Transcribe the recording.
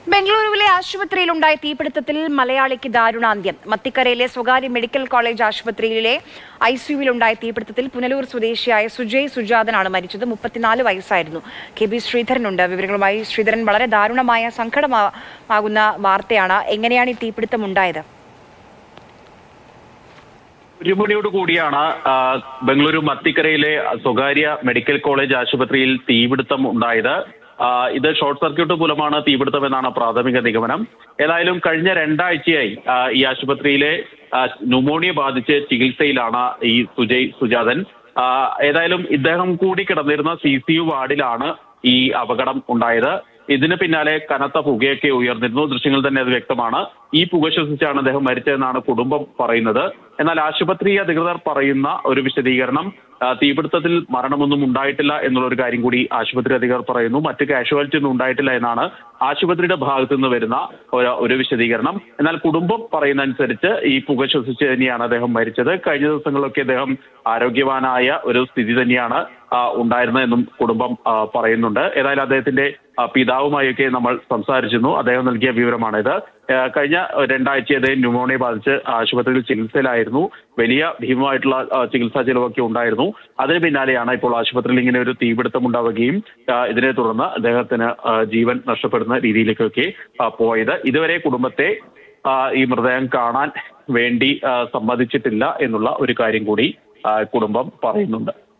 ബംഗളൂരുവിലെ ആശുപത്രിയിലുണ്ടായ തീപിടുത്തത്തിൽ മലയാളിക്ക് ദാരുണാന്ത്യം. മത്തിക്കരയിലെ സ്വകാര്യ മെഡിക്കൽ കോളേജ് ആശുപത്രിയിലെ ഐസിയുവിലുണ്ടായ തീപിടുത്തത്തിൽ പുനലൂർ സ്വദേശിയായ സുജയ് സുജാതനാണ് മരിച്ചത്. 34 വയസ്സായിരുന്നു. KB ശ്രീധരനുണ്ട് വിവരങ്ങളുമായി. ശ്രീധരൻ, വളരെ ദാരുണമായ സങ്കടമാകുന്ന വാർത്തയാണ്. എങ്ങനെയാണ് ഈ തീപിടുത്തം ഉണ്ടായത്? ഒരു മണിയോട് കൂടിയാണ് ബംഗളൂരു മത്തിക്കരയിലെ സ്വകാര്യ മെഡിക്കൽ കോളേജ് ആശുപത്രിയിൽ തീപിടുത്തം ഉണ്ടായത്. ഇത് ഷോർട്ട് സർക്യൂട്ട് മൂലമാണ് തീപിടുത്തമെന്നാണ് പ്രാഥമിക നിഗമനം. ഏതായാലും കഴിഞ്ഞ 2 ആഴ്ചയായി ഈ ആശുപത്രിയിലെ ന്യൂമോണിയ ബാധിച്ച് ചികിത്സയിലാണ് ഈ സുജയ് സുജാതൻ. ഏതായാലും ഇദ്ദേഹം കൂടി കിടന്നിരുന്ന CCU വാർഡിലാണ് ഈ അപകടം ഉണ്ടായത്. ഇതിന് പിന്നാലെ കനത്ത പുകയൊക്കെ ഉയർന്നിരുന്നു. ദൃശ്യങ്ങൾ തന്നെ അത് വ്യക്തമാണ്. ഈ പുക ശ്വസിച്ചാണ് അദ്ദേഹം മരിച്ചതെന്നാണ് കുടുംബം പറയുന്നത്. എന്നാൽ ആശുപത്രി അധികൃതർ പറയുന്ന ഒരു വിശദീകരണം, തീപിടുത്തത്തിൽ മരണമൊന്നും ഉണ്ടായിട്ടില്ല എന്നുള്ളൊരു കാര്യം കൂടി ആശുപത്രി അധികൃതർ പറയുന്നു. മറ്റ് കാഷ്വാലിറ്റി ഒന്നും ഉണ്ടായിട്ടില്ല എന്നാണ് ആശുപത്രിയുടെ ഭാഗത്തു നിന്ന് വരുന്ന ഒരു വിശദീകരണം. എന്നാൽ കുടുംബം പറയുന്ന അനുസരിച്ച് ഈ പുക ശ്വസിച്ച് തന്നെയാണ് അദ്ദേഹം മരിച്ചത്. കഴിഞ്ഞ ദിവസങ്ങളിലൊക്കെ അദ്ദേഹം ആരോഗ്യവാനായ ഒരു സ്ഥിതി തന്നെയാണ് ഉണ്ടായിരുന്നതെന്നും കുടുംബം പറയുന്നുണ്ട്. ഏതായാലും അദ്ദേഹത്തിന്റെ പിതാവുമായൊക്കെ നമ്മൾ സംസാരിച്ചിരുന്നു. അദ്ദേഹം നൽകിയ വിവരമാണിത്. കഴിഞ്ഞ 2 ആഴ്ച അദ്ദേഹം ന്യൂമോണിയ ബാധിച്ച് ആശുപത്രിയിൽ ചികിത്സയിലായിരുന്നു. വലിയ ഭീമമായിട്ടുള്ള ചികിത്സാ ചെലവൊക്കെ ഉണ്ടായിരുന്നു. അതിന് പിന്നാലെയാണ് ഇപ്പോൾ ആശുപത്രിയിൽ ഇങ്ങനെ ഒരു തീപിടുത്തം ഉണ്ടാവുകയും ഇതിനെ തുടർന്ന് അദ്ദേഹത്തിന് ജീവൻ നഷ്ടപ്പെടുന്ന രീതിയിലേക്കൊക്കെ പോയത്. ഇതുവരെ കുടുംബത്തെ ഈ മൃതദേഹം കാണാൻ വേണ്ടി സമ്മതിച്ചിട്ടില്ല എന്നുള്ള ഒരു കാര്യം കൂടി കുടുംബം പറയുന്നുണ്ട്.